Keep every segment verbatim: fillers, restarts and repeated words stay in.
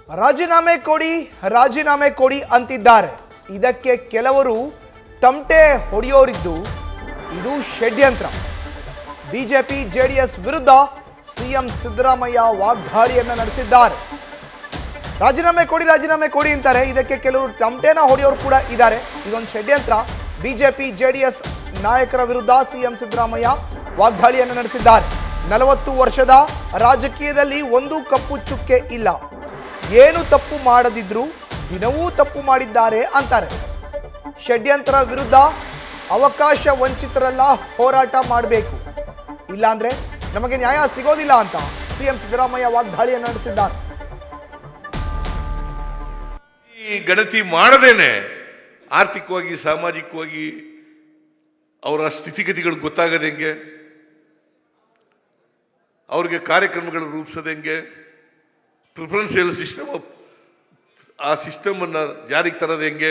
ರಾಜೀನಾಮೆ ಕೊಡಿ ರಾಜೀನಾಮೆ ಕೊಡಿ ಅಂತಿದ್ದಾರೆ. ಇದಕ್ಕೆ ಕೆಲವರು ತಮಟೆ ಹೊಡೆಯೋರಿದ್ದು ಇದು ಷಡ್ಯಂತ್ರ. ಬಿಜೆಪಿ ಜೆಡಿಎಸ್ ವಿರುದ್ಧ ಸಿಎಂ ಸಿದ್ದರಾಮಯ್ಯ ವಾಗ್ದಾಳಿಯನ್ನ ನಡೆಸಿದ್ದಾರೆ. ರಾಜೀನಾಮೆ ಕೊಡಿ ರಾಜೀನಾಮೆ ಕೊಡಿ ಅಂತಾರೆ. ಇದಕ್ಕೆ ಕೆಲವರು ತಮಟೆನ ಹೊಡೆಯೋರು ಕೂಡ ಇದ್ದಾರೆ. ಇದೊಂದು ಷಡ್ಯಂತ್ರ. ಬಿಜೆಪಿ ಜೆಡಿಎಸ್ ನಾಯಕರ ವಿರುದ್ಧ ಸಿಎಂ ಸಿದ್ದರಾಮಯ್ಯ ವಾಗ್ದಾಳಿಯನ್ನು ನಡೆಸಿದ್ದಾರೆ. ನಲವತ್ತು ವರ್ಷದ ರಾಜಕೀಯದಲ್ಲಿ ಒಂದು ಕಪ್ಪು ಚುಕ್ಕೆ ಇಲ್ಲ, ಏನು ತಪ್ಪು ಮಾಡದಿದ್ರು ದಿನವೂ ತಪ್ಪು ಮಾಡಿದ್ದಾರೆ ಅಂತಾರೆ. ಷಡ್ಯಂತ್ರ ವಿರುದ್ಧ ಅವಕಾಶ ವಂಚಿತರೆಲ್ಲ ಹೋರಾಟ ಮಾಡಬೇಕು, ಇಲ್ಲಾಂದ್ರೆ ನಮಗೆ ನ್ಯಾಯ ಸಿಗೋದಿಲ್ಲ ಅಂತ ಸಿಎಂ ಸಿದ್ದರಾಮಯ್ಯ ವಾಗ್ದಾಳಿಯನ್ನು ನಡೆಸಿದ್ದಾರೆ. ಈ ಗಣತಿ ಮಾಡದೇನೆ ಆರ್ಥಿಕವಾಗಿ ಸಾಮಾಜಿಕವಾಗಿ ಅವರ ಸ್ಥಿತಿಗತಿಗಳು ಗೊತ್ತಾಗದೆ ಹೆಂಗೆ, ಅವ್ರಿಗೆ ಕಾರ್ಯಕ್ರಮಗಳು ರೂಪಿಸೋದು ಹೆಂಗೆ, ಪ್ರಿಫರೆನ್ಷಿಯಲ್ ಸಿಸ್ಟಮ್ ಆ ಸಿಸ್ಟಮನ್ನು ಜಾರಿಗೆ ತರೋದು ಹೆಂಗೆ,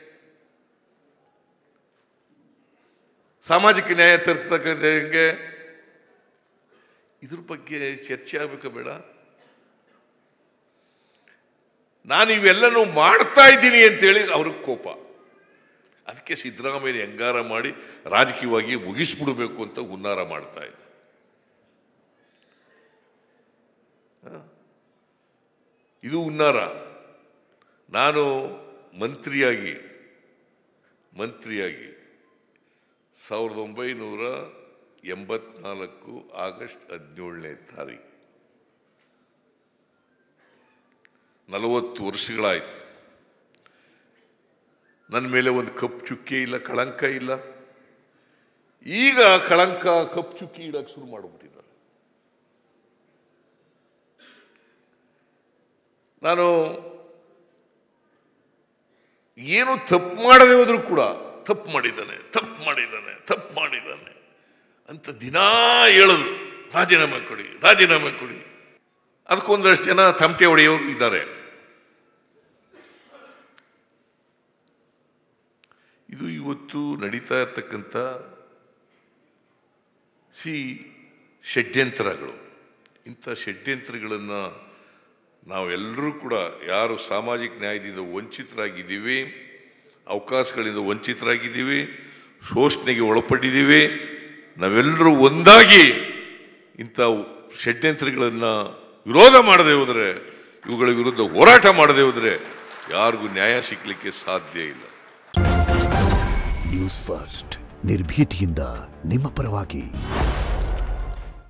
ಸಾಮಾಜಿಕ ನ್ಯಾಯ ತರ್ತಕ್ಕಂಥ ಹೆಂಗೆ, ಇದ್ರ ಬಗ್ಗೆ ಚರ್ಚೆ ಆಗಬೇಕಾ ಬೇಡ? ನಾನು ಇವೆಲ್ಲನೂ ಮಾಡ್ತಾ ಇದ್ದೀನಿ ಅಂತೇಳಿ ಅವ್ರಿಗೆ ಕೋಪ. ಅದಕ್ಕೆ ಸಿದ್ದರಾಮಯ್ಯ ಹೆಂಗಾರ ಮಾಡಿ ರಾಜಕೀಯವಾಗಿ ಮುಗಿಸ್ಬಿಡಬೇಕು ಅಂತ ಹುನ್ನಾರ ಮಾಡ್ತಾ ಇದ್ದೆ. ಇದು ಹುನ್ನಾರ. ನಾನು ಮಂತ್ರಿಯಾಗಿ ಮಂತ್ರಿಯಾಗಿ ಸಾವಿರದ ಒಂಬೈನೂರ ಎಂಬತ್ನಾಲ್ಕು ಆಗಸ್ಟ್ ಹದಿನೇಳನೇ ತಾರೀಕು ನಲವತ್ತು ವರ್ಷಗಳಾಯಿತು. ನನ್ನ ಮೇಲೆ ಒಂದು ಕಪ್ಪು ಚುಕ್ಕೆ ಇಲ್ಲ, ಕಳಂಕ ಇಲ್ಲ. ಈಗ ಕಳಂಕ ಕಪ್ಪು ಚುಕ್ಕಿ ಇಡಕ್ಕೆ ಶುರು ಮಾಡಿಬಿಟ್ಟಿದ್ದಾರೆ. ನಾನು ಏನು ತಪ್ಪು ಮಾಡದೆ ಹೋದ್ರೂ ಕೂಡ ತಪ್ಪು ಮಾಡಿದ್ದಾನೆ ತಪ್ಪು ಮಾಡಿದ್ದಾನೆ ತಪ್ಪು ಮಾಡಿದ್ದಾನೆ ಅಂತ ದಿನಾ ಹೇಳೋದು, ರಾಜೀನಾಮೆ ಕೊಡಿ ರಾಜೀನಾಮೆ ಕೊಡಿ. ಅದಕ್ಕೊಂದಷ್ಟು ಜನ ತಮಟೆ ಹೊಡೆಯೋರು ಇದ್ದಾರೆ. ಇದು ಇವತ್ತು ನಡೀತಾ ಇರ್ತಕ್ಕಂಥ ಸಿ ಷಡ್ಯಂತ್ರಗಳು. ಇಂಥ ಷಡ್ಯಂತ್ರಗಳನ್ನು ನಾವೆಲ್ಲರೂ ಕೂಡ ಯಾರು ಸಾಮಾಜಿಕ ನ್ಯಾಯದಿಂದ ವಂಚಿತರಾಗಿದ್ದೀವಿ, ಅವಕಾಶಗಳಿಂದ ವಂಚಿತರಾಗಿದ್ದೀವಿ, ಶೋಷಣೆಗೆ ಒಳಪಟ್ಟಿದ್ದೀವಿ, ನಾವೆಲ್ಲರೂ ಒಂದಾಗಿ ಇಂಥ ಷಡ್ಯಂತ್ರಗಳನ್ನು ವಿರೋಧ ಮಾಡದೆ ಹೋದರೆ, ಇವುಗಳ ವಿರುದ್ಧ ಹೋರಾಟ ಮಾಡದೆ ಹೋದರೆ ಯಾರಿಗೂ ನ್ಯಾಯ ಸಿಗಲಿಕ್ಕೆ ಸಾಧ್ಯ ಇಲ್ಲ. ನ್ಯೂಸ್ ಫಸ್ಟ್ ನಿರ್ಭೀತಿಯಿಂದ ನಿಮ್ಮ ಪರವಾಗಿ.